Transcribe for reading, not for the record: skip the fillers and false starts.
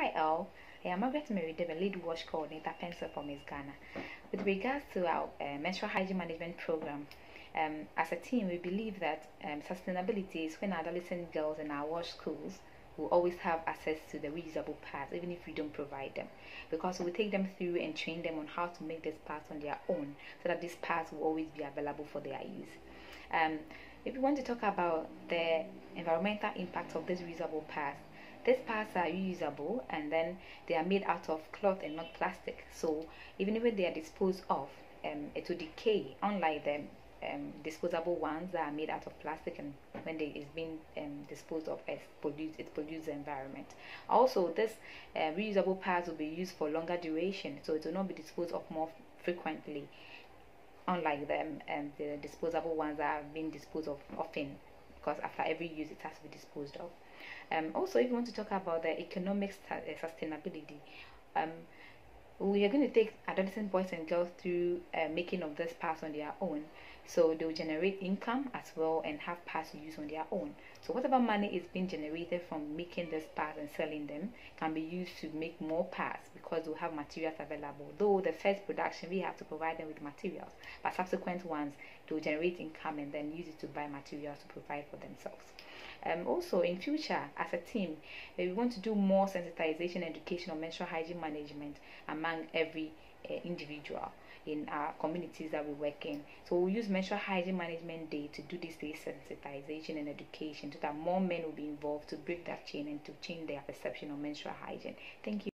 Hi all, I am Margaret Mary Debe, lead wash coordinator, Pencil for Miss Ghana. With regards to our menstrual hygiene management program, as a team, we believe that sustainability is when adolescent girls in our wash schools will always have access to the reusable pads, even if we don't provide them, because we take them through and train them on how to make these pads on their own, so that these pads will always be available for their use. If we want to talk about the environmental impact of these reusable pads, these pads are reusable and then they are made out of cloth and not plastic. So even if they are disposed of, it will decay, unlike the disposable ones that are made out of plastic, and when they is being disposed of, it pollutes the environment. Also, this reusable pads will be used for longer duration, so it will not be disposed of more frequently, unlike the disposable ones that are being disposed of often, because after every use it has to be disposed of. Also, if you want to talk about the economic sustainability, we are going to take adolescent boys and girls through making of this pass on their own, so they will generate income as well and have pass to use on their own. So whatever money is being generated from making this pass and selling them can be used to make more pass, because they'll have materials available. Though the first production we have to provide them with materials, but subsequent ones they'll generate income and then use it to buy materials to provide for themselves. Also, in future, as a team, we want to do more sensitization education on menstrual hygiene management among every individual in our communities that we work in. So we'll use Menstrual Hygiene Management Day to do this day sensitization and education, so that more men will be involved to break that chain and to change their perception of menstrual hygiene. Thank you.